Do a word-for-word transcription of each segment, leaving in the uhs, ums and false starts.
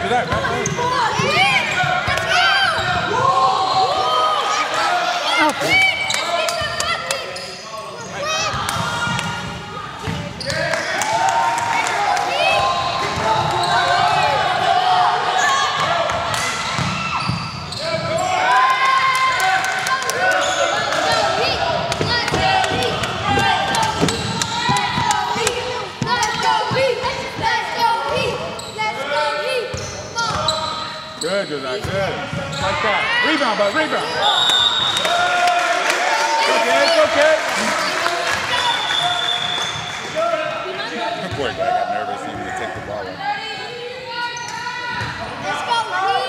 Do that, man. Good, good, good. Like that. Rebound, bud, rebound. Okay, okay. Poor guy got nervous even to take the ball. Let's go, Heat.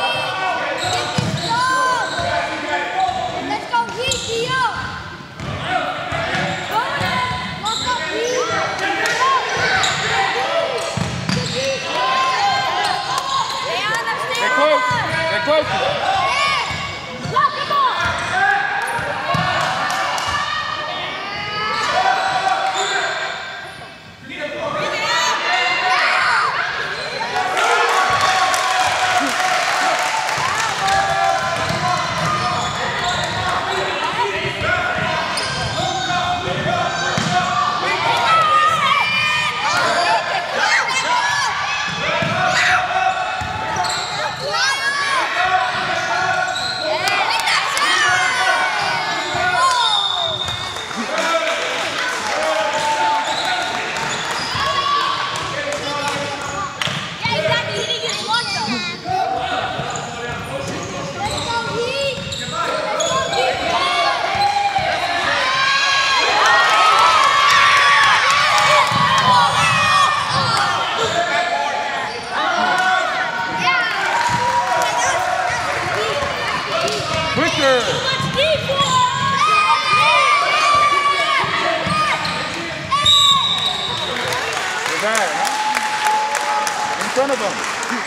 Let's go, Heat, Dio. Let's go, Heat. They're close. They're close. In front of them.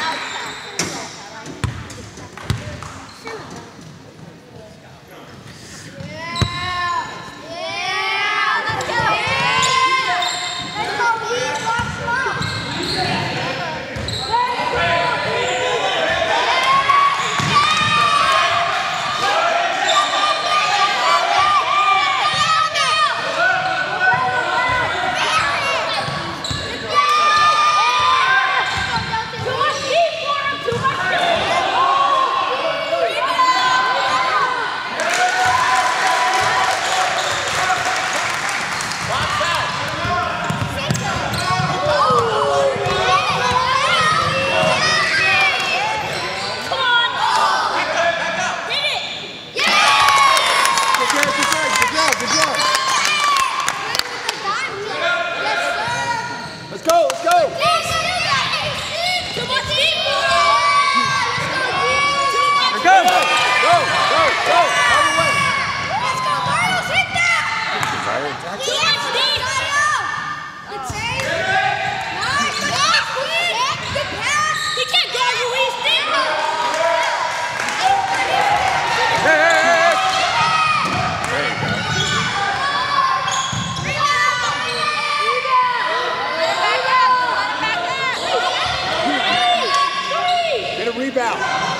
Rebound.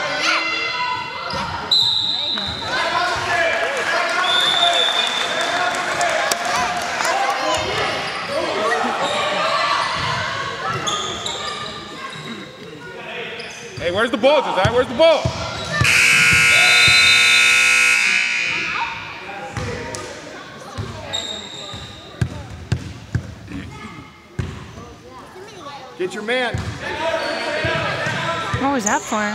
Hey, where's the ball, Josiah? Where's the ball? Get your man. What was that for?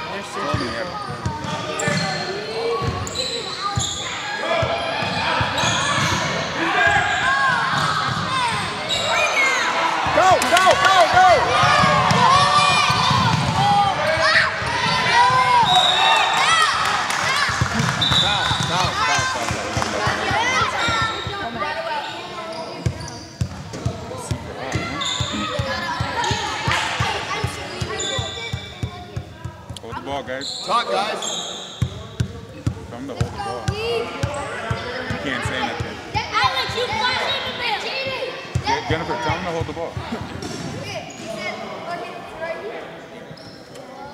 Go, go, go, go! Hold the ball, guys. Talk, guys. Tell them to hold the ball. You can't say nothing. Jennifer, tell them to hold the ball.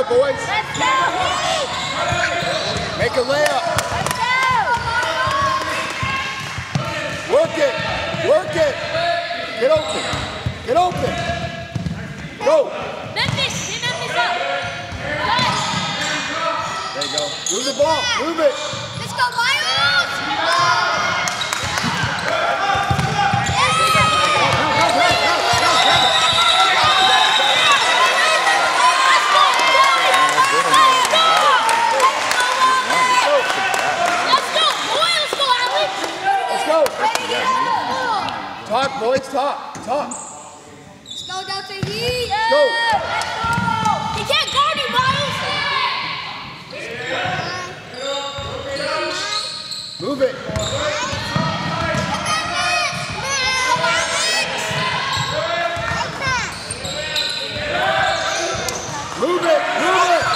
boys. Let's go, Heat! Make a layup. Let's go! Work it. Work it. Get open. Get open. Go. Memphis, hit Memphis up. There you go. Move the ball. Move it. Let's go, Miles! Talk, boys, talk, talk. Let's go down to Heat. Let's go. He can't guard you, Miles. Move it. Move it, move it.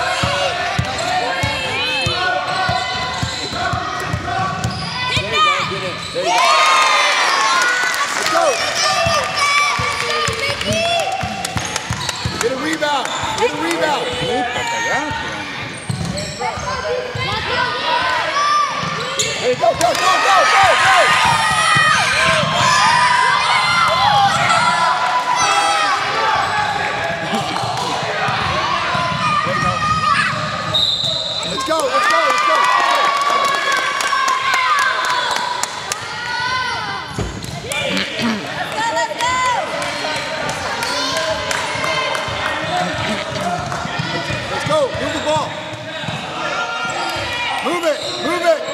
Hit that. Get in. There you go. Go. Get a rebound. Get a rebound. There you go. Go, go, go, go, go. There you go. Let's go. Let's go. Let's go. Move the ball. Move it. Move it.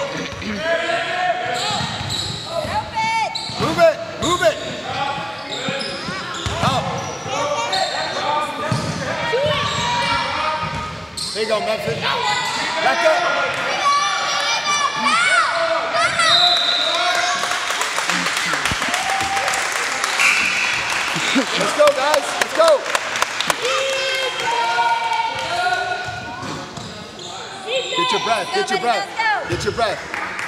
Move it. Move it. Out. There you go, Memphis. Back up. Let's go, guys. Let's go. Get your breath, get your breath, get your breath.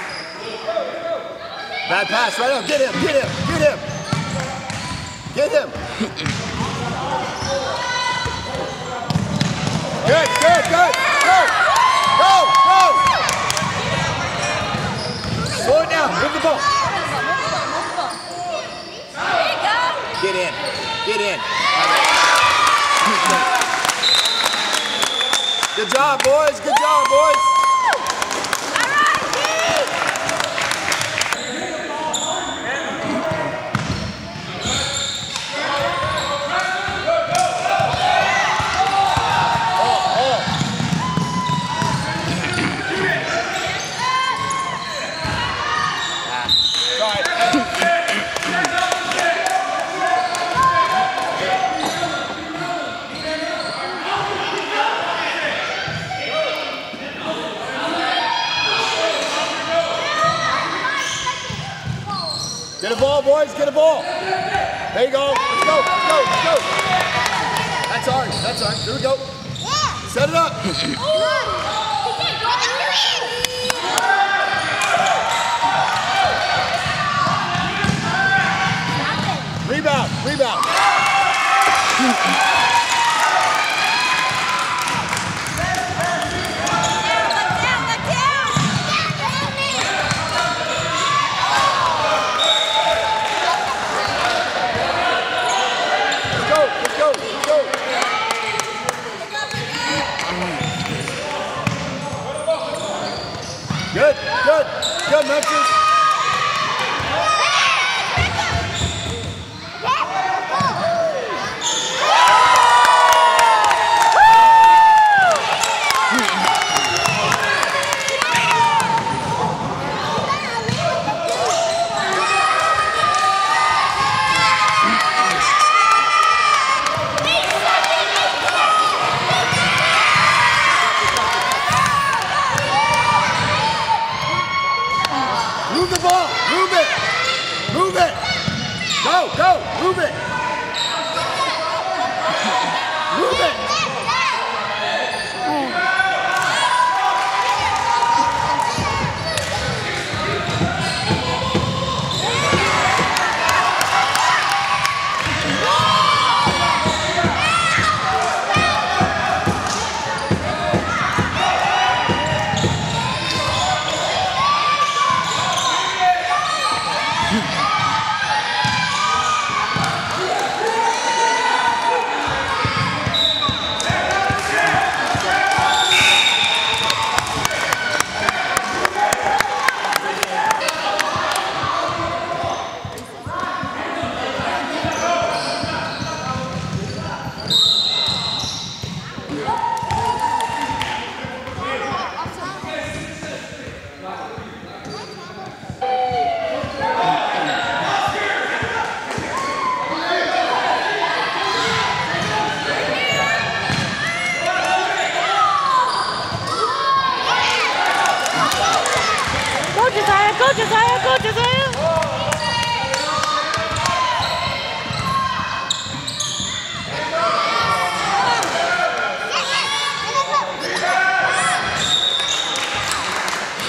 Bad pass, right up, get him, get him, get him. Get him. Good, good, good, go, go, go. Slow it down, move the ball. Get in, get in. Good job, boys. Good job, boys. All right, Heat. Oh, oh. Sorry. Get a ball, boys, get a ball. There you go. Let's go, let's go, let's go. That's ours, that's ours. Here we go. Set it up. Rebound, rebound. Good, good, good, Memphis. Move the ball, move it, move it. Go, go, move it. Move it.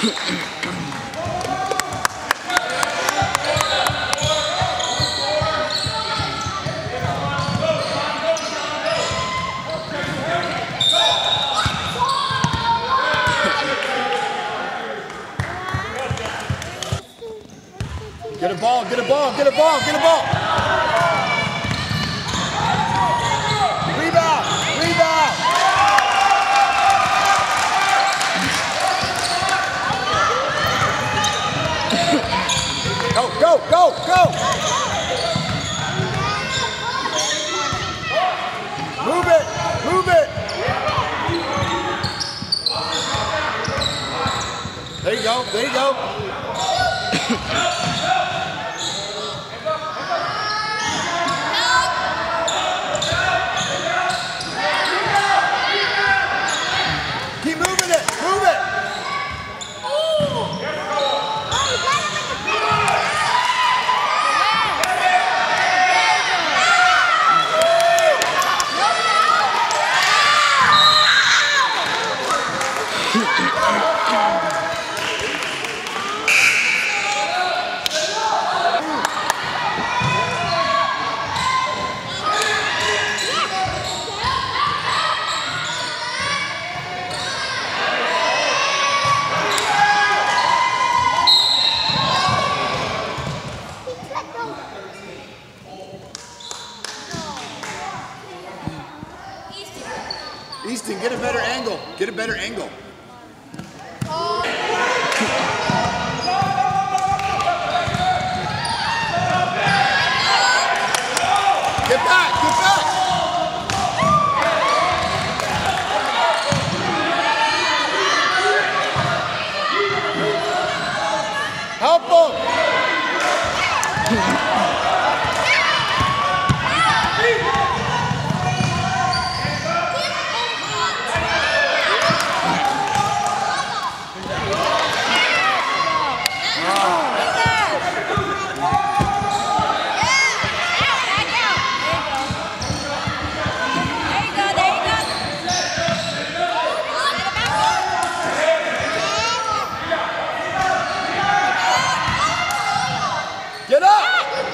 Get a ball, get a ball, get a ball, get a ball. Rebound, rebound. Go, go, go, go. Move it, move it. There you go, there you go. Keep moving it, move it. Easton, get a better angle. Get a better angle. Get back, get back. Help him. Get up!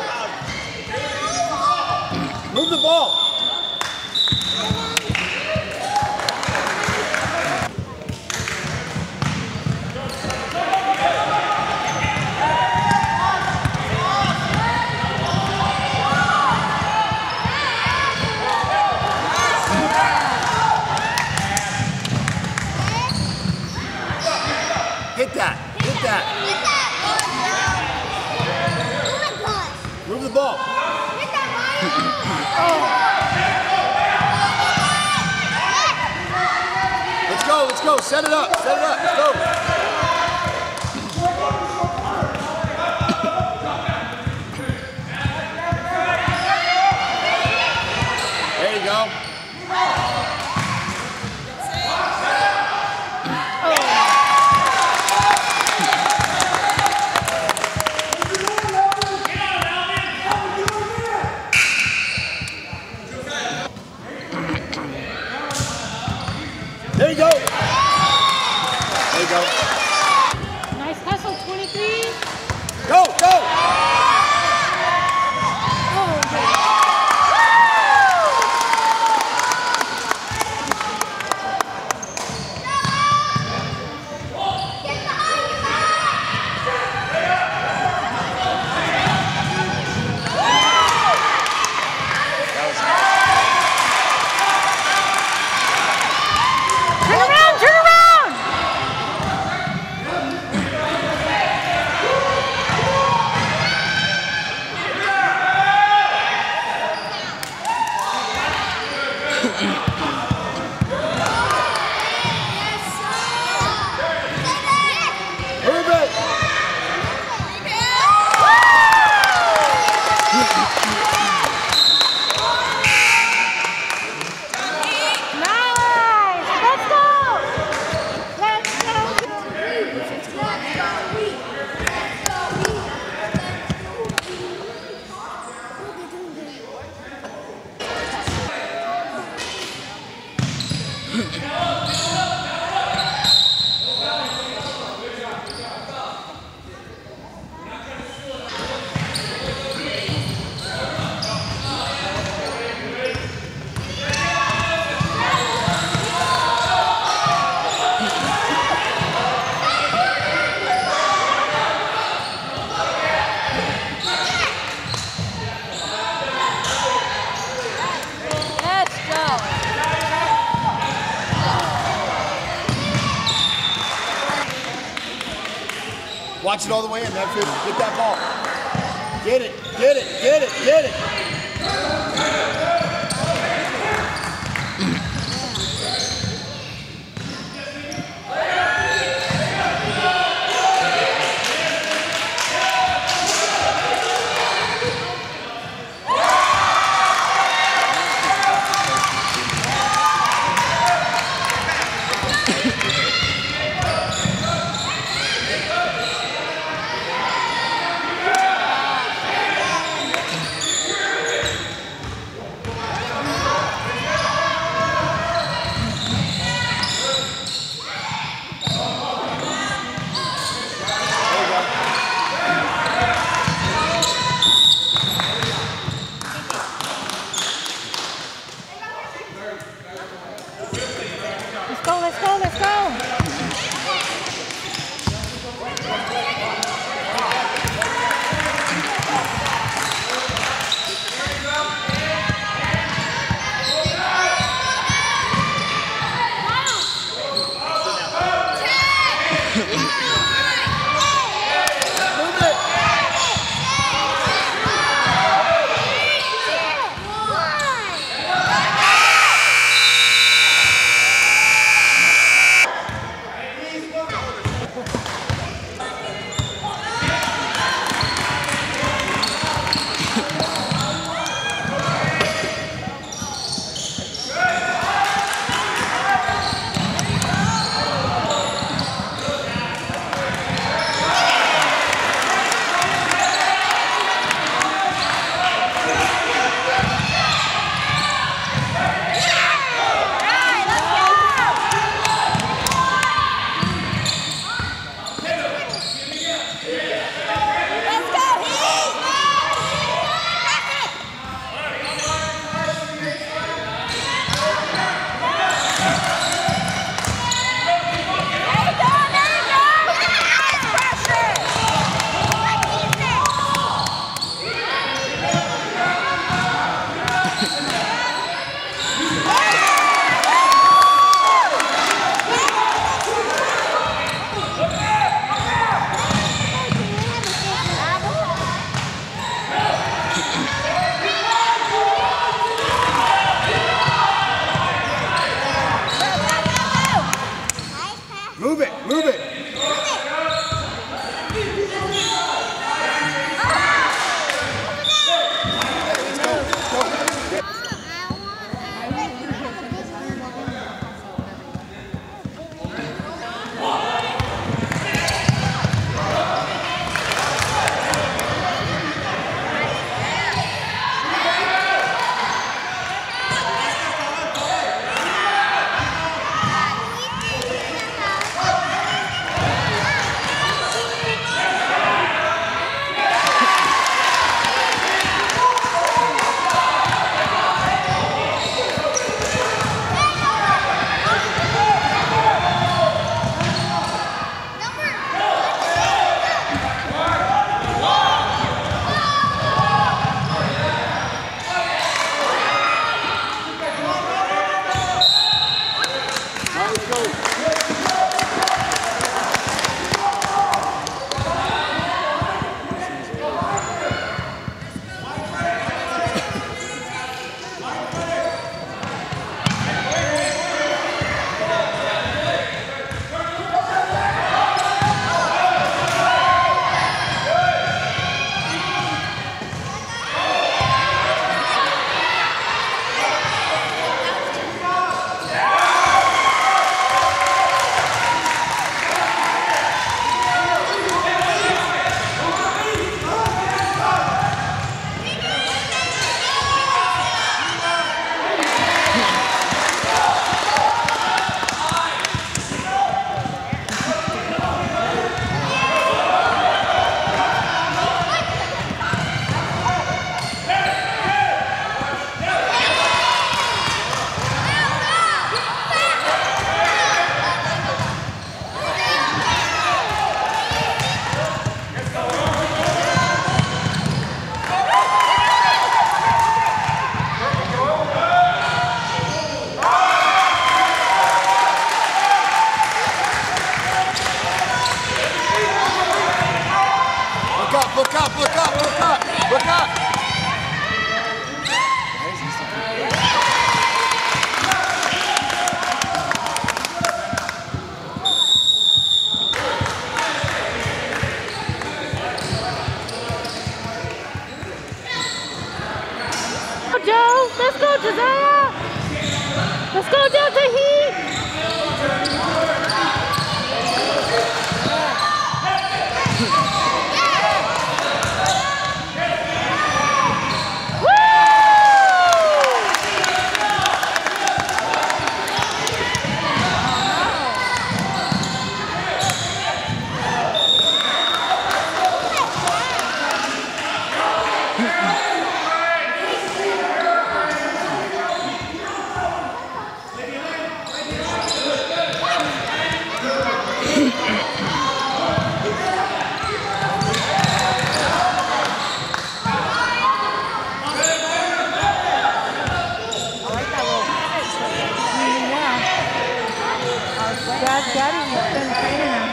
Move the ball. Hit that. Hit that. Move the ball. Let's go, let's go. Set it up, set it up. Let's go. There you go. There you go. There you go. Nice hustle, twenty-three. Go, go. Move it. Nice. Let's go. Let's go. Watch it all the way in, Medford. Get that ball. Get it, get it, get it, get it. Dad, Daddy's been training him.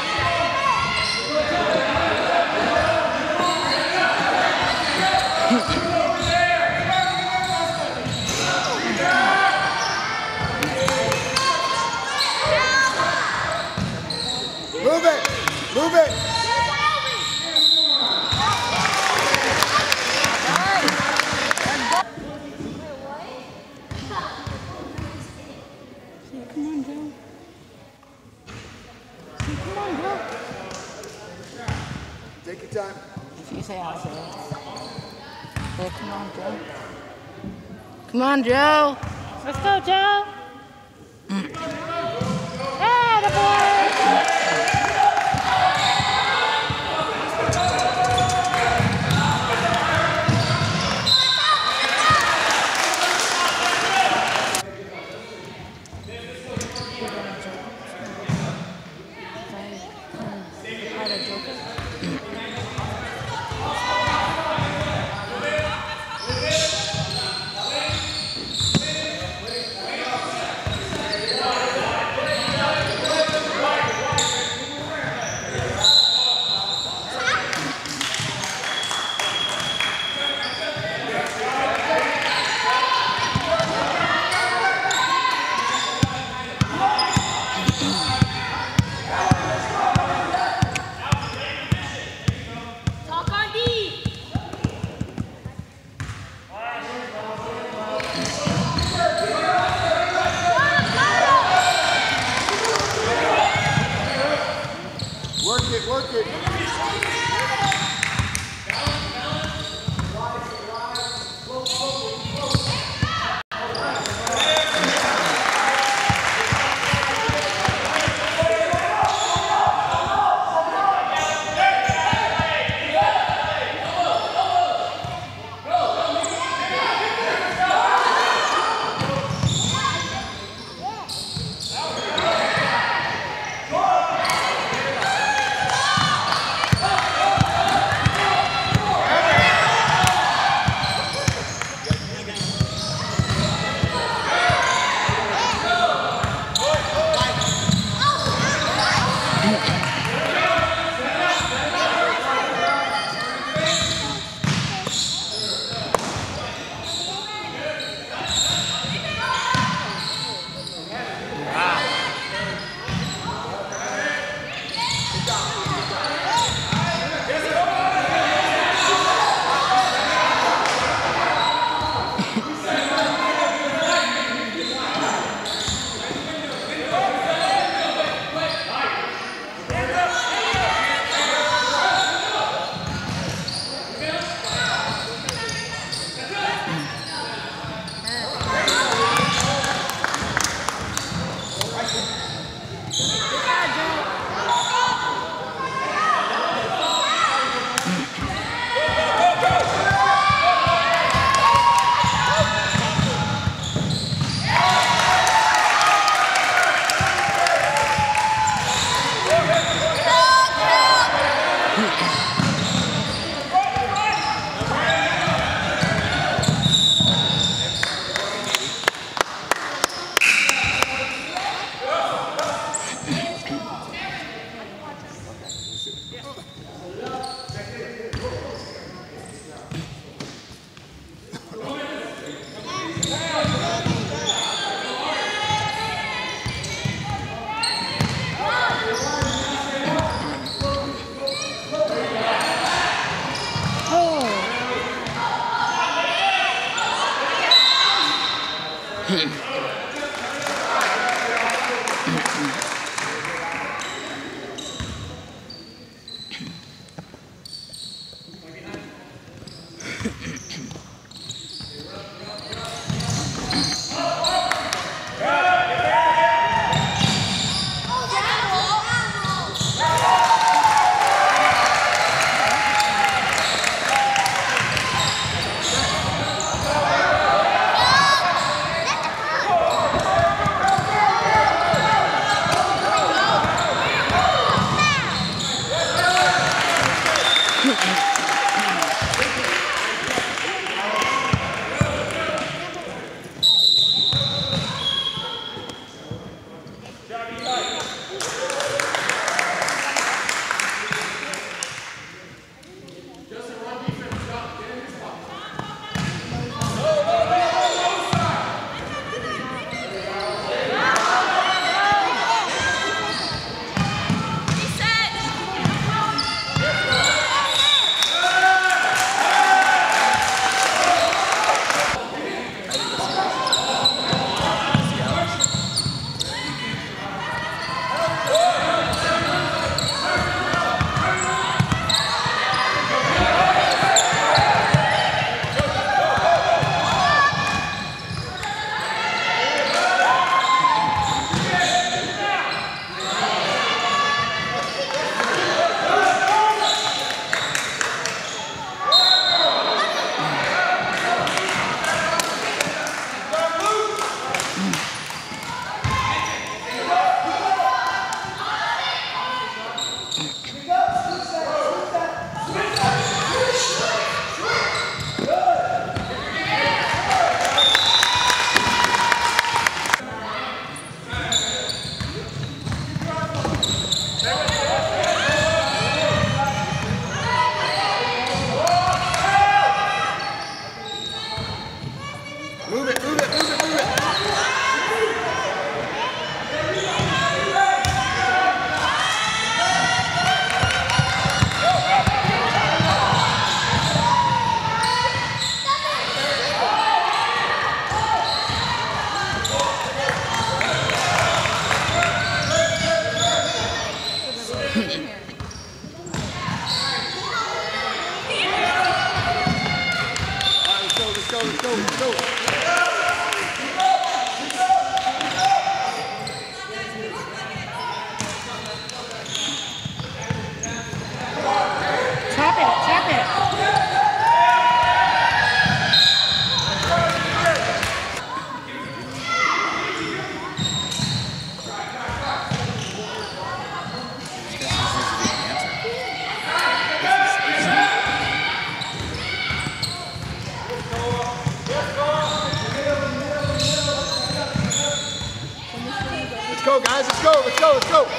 Move it! Move it! Come on, Joe. Come on, Joe. Take your time. If you say I'll say it. Say, come on, Joe. Come on, Joe. Let's go, Joe. Attaboy. go, guys. Let's go. Let's go. Let's go.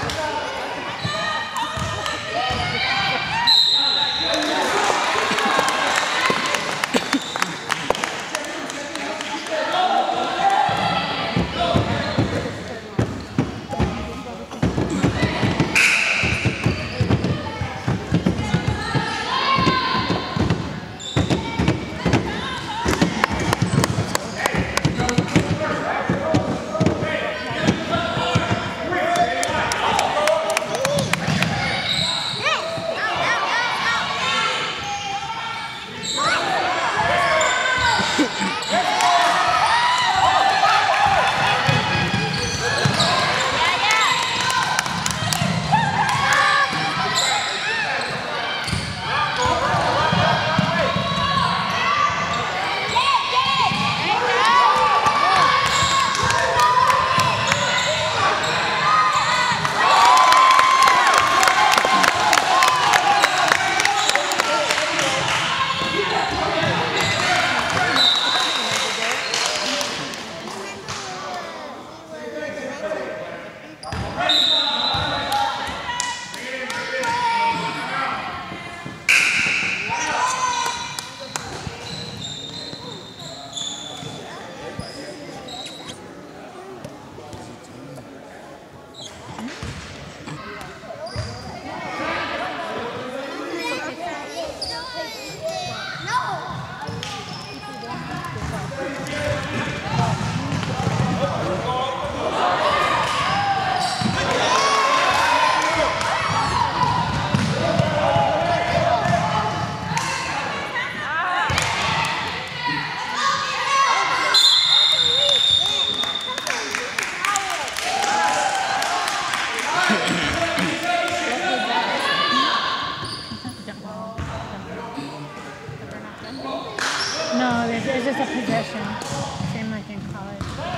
No, it's, it's just a possession. Same like in college.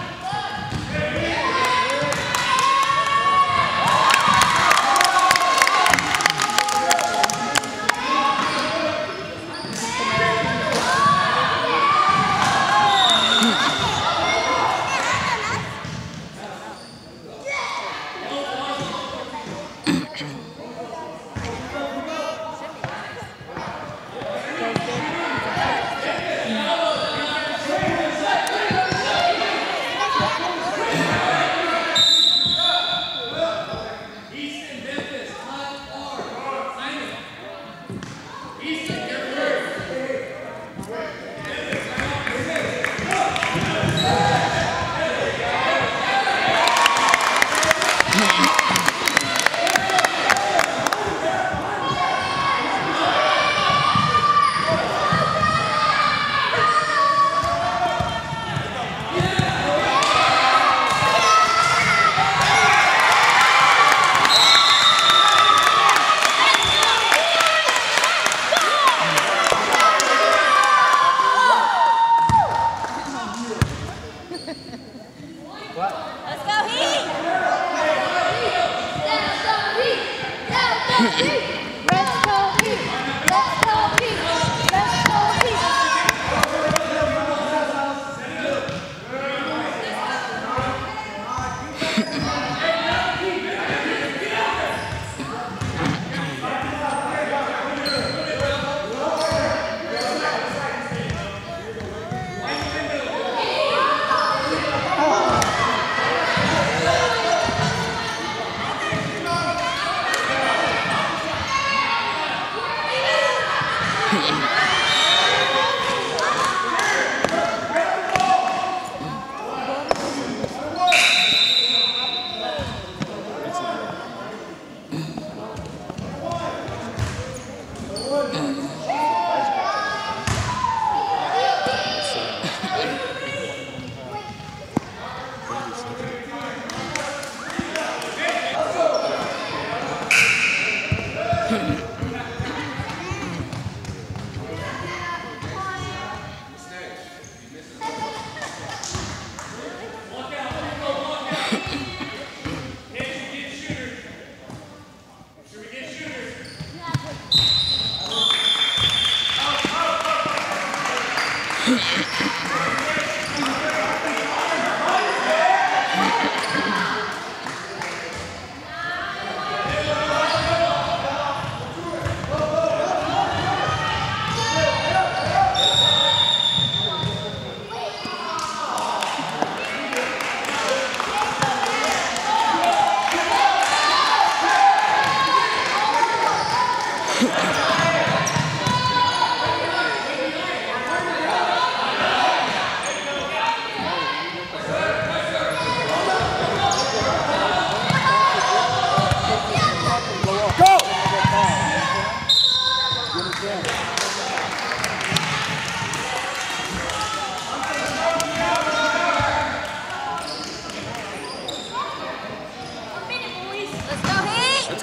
Let's go Heat! Let's go Heat! Let's go Heat! Let's go Heat! Let's go Heat! Let's go Heat!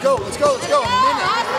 go, let's go, let's go. A minute.